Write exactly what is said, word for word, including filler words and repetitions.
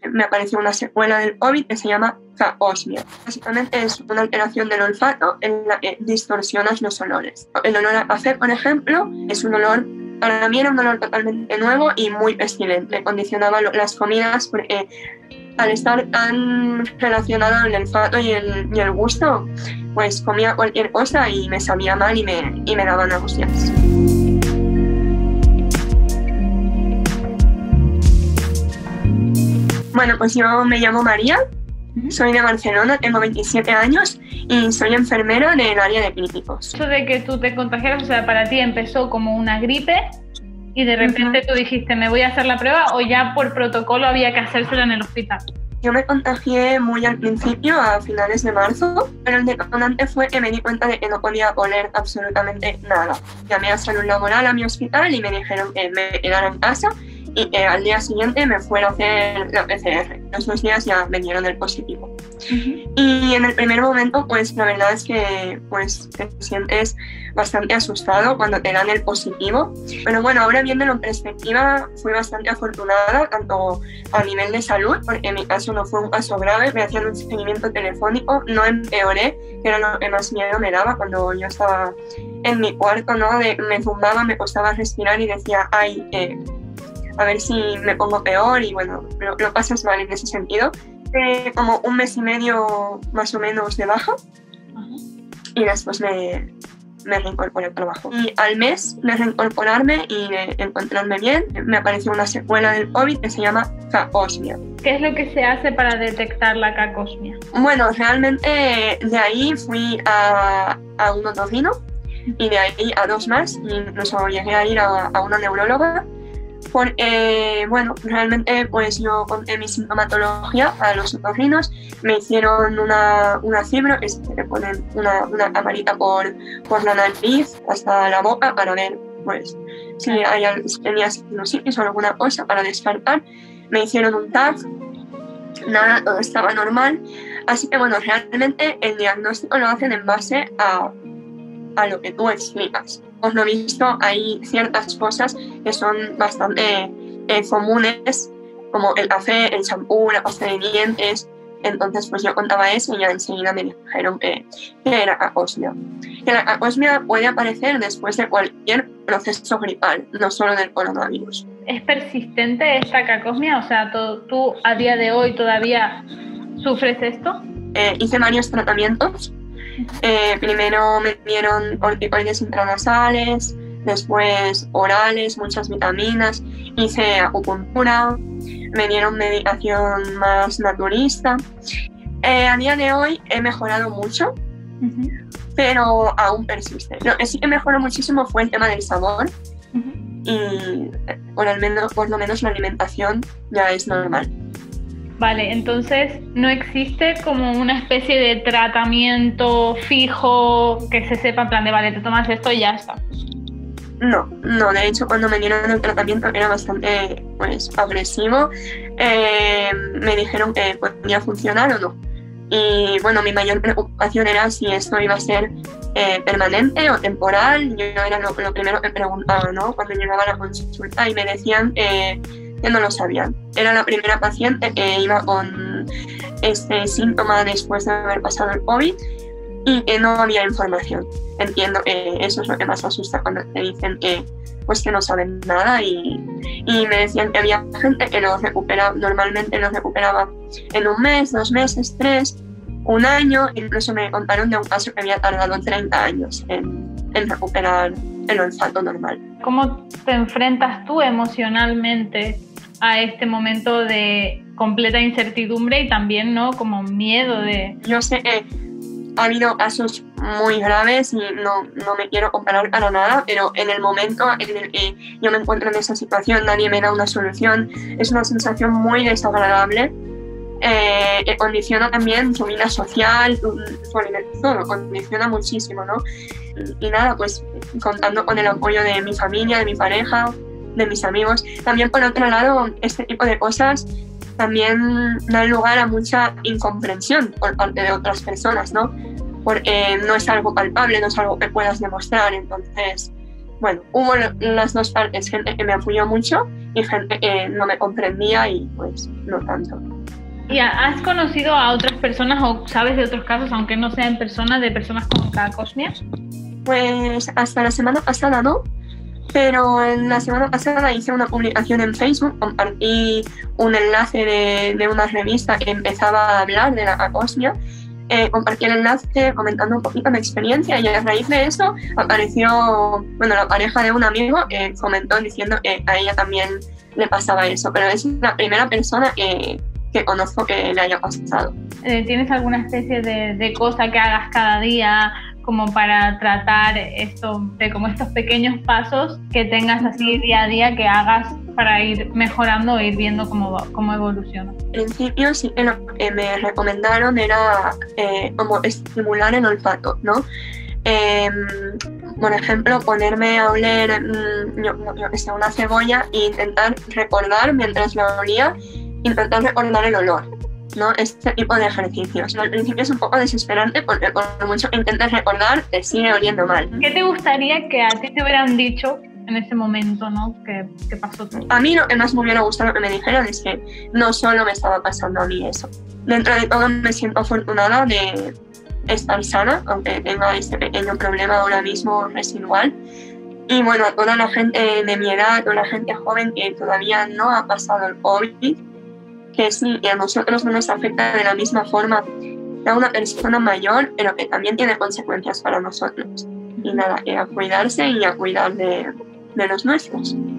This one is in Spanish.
me apareció una secuela del COVID que se llama cacosmia. Básicamente es una alteración del olfato en la que distorsionas los olores. El olor a café, por ejemplo, es un olor, para mí era un olor totalmente nuevo y muy pestilente. Condicionaba las comidas porque al estar tan relacionado el olfato y el, y el gusto, pues comía cualquier cosa y me sabía mal y me, y me daban angustias. Bueno, pues yo me llamo María, soy de Barcelona, tengo veintisiete años y soy enfermera del área de críticos. Eso de que tú te contagiaras, o sea, para ti empezó como una gripe y de repente uh-huh. tú dijiste, me voy a hacer la prueba, o ya por protocolo había que hacérsela en el hospital. Yo me contagié muy al principio, a finales de marzo, pero el detonante fue que me di cuenta de que no podía oler absolutamente nada. Llamé a salud laboral a mi hospital y me dijeron que me quedara en casa y eh, al día siguiente me fueron a hacer la P C R. Los dos días ya me dieron el positivo. Uh-huh. Y en el primer momento, pues la verdad es que pues, te sientes bastante asustado cuando te dan el positivo. Pero bueno, ahora viéndolo en perspectiva, fui bastante afortunada, tanto a nivel de salud, porque en mi caso no fue un caso grave, me hacían un seguimiento telefónico, no empeoré, que era lo que más miedo me daba cuando yo estaba en mi cuarto, ¿no? De, me zumbaba, me costaba respirar y decía, ay, eh, a ver si me pongo peor, y bueno, lo, lo pasas mal en ese sentido. Eh, como un mes y medio más o menos de baja, uh-huh. y después me, me reincorporé al trabajo. Y al mes de reincorporarme y de encontrarme bien, me apareció una secuela del COVID que se llama cacosmia. ¿Qué es lo que se hace para detectar la cacosmia? Bueno, realmente de ahí fui a, a un otorrino y de ahí a dos más, y incluso llegué a ir a, a una neuróloga. Porque, eh, bueno, realmente pues yo conté mi sintomatología a los otorrinos, me hicieron una, una fibro, que se le ponen una, una camarita por, por la nariz hasta la boca para ver pues, si hay, tenía sinusitis o alguna cosa para descartar. Me hicieron un T A C, nada, todo estaba normal. Así que bueno, realmente el diagnóstico lo hacen en base a, a lo que tú explicas. Por lo visto, hay ciertas cosas que son bastante eh, comunes, como el café, el champú, la pasta de dientes. Entonces, pues yo contaba eso y ya enseguida me dijeron que, que era cacosmia. Que la cacosmia puede aparecer después de cualquier proceso gripal, no solo del coronavirus. ¿Es persistente esta cacosmia? O sea, ¿tú a día de hoy todavía sufres esto? Eh, hice varios tratamientos. Eh, primero me dieron corticoides intranasales, después orales, muchas vitaminas, hice acupuntura, me dieron medicación más naturista. Eh, a día de hoy he mejorado mucho, uh-huh. pero aún persiste. Lo que sí que mejoró muchísimo fue el tema del sabor, uh-huh. y por, al menos, por lo menos la alimentación ya es normal. Vale, entonces no existe como una especie de tratamiento fijo que se sepa en plan de, vale, te tomas esto y ya está. No, no, de hecho cuando me dieron el tratamiento era bastante pues, agresivo. Eh, me dijeron que podía funcionar o no. Y bueno, mi mayor preocupación era si esto iba a ser eh, permanente o temporal. Yo era lo, lo primero que preguntaba, ¿no? Cuando llegaba a la consulta y me decían eh, que no lo sabían. Era la primera paciente que iba con este síntoma después de haber pasado el COVID y que no había información. Entiendo que eso es lo que más asusta cuando te dicen que, pues, que no saben nada, y, y me decían que había gente que lo recuperaba, normalmente lo recuperaba en un mes, dos meses, tres, un año. Incluso me contaron de un caso que había tardado treinta años en, en recuperar el olfato normal. ¿Cómo te enfrentas tú emocionalmente a este momento de completa incertidumbre y también, ¿no?, como miedo de...? Yo sé que ha habido casos muy graves y no, no me quiero comparar para nada, pero en el momento en el que yo me encuentro en esa situación, nadie me da una solución, es una sensación muy desagradable, eh, que condiciona también su vida social, su, su alimentación, condiciona muchísimo, ¿no? Y, y nada, pues contando con el apoyo de mi familia, de mi pareja, de mis amigos. También, por otro lado, este tipo de cosas también dan lugar a mucha incomprensión por parte de otras personas, ¿no? Porque no es algo palpable, no es algo que puedas demostrar. Entonces, bueno, hubo las dos partes, gente que me apoyó mucho y gente que no me comprendía y pues no tanto. ¿Y has conocido a otras personas o sabes de otros casos, aunque no sean personas, de personas con cacosmia? Pues hasta la semana pasada no, pero en la semana pasada hice una publicación en Facebook, compartí un enlace de, de una revista que empezaba a hablar de la cacosmia. Eh, compartí el enlace comentando un poquito mi experiencia y a raíz de eso apareció, bueno, la pareja de un amigo que comentó diciendo que a ella también le pasaba eso, pero es la primera persona que, que conozco que le haya pasado. ¿Tienes alguna especie de, de cosa que hagas cada día como para tratar esto, de como estos pequeños pasos que tengas así día a día que hagas para ir mejorando o ir viendo cómo, cómo evoluciona? En principio sí que lo que me recomendaron era eh, como estimular el olfato, ¿no? Eh, por ejemplo, ponerme a oler mmm, yo, yo que sé, una cebolla e intentar recordar mientras la olía, intentar recordar el olor, ¿no? Este tipo de ejercicios. Al principio es un poco desesperante porque por mucho que intentes recordar, te sigue oliendo mal. ¿Qué te gustaría que a ti te hubieran dicho en ese momento, ¿no? ¿Qué, qué pasó tú? A mí lo que más me hubiera gustado que me dijeran es que no solo me estaba pasando a mí eso. Dentro de todo me siento afortunada de estar sana, aunque tenga este pequeño problema ahora mismo residual. Y bueno, a toda la gente de mi edad, toda la gente joven que todavía no ha pasado el COVID, que sí, que a nosotros no nos afecta de la misma forma que a una persona mayor, pero que también tiene consecuencias para nosotros. Y nada, que a cuidarse y a cuidar de, de los nuestros.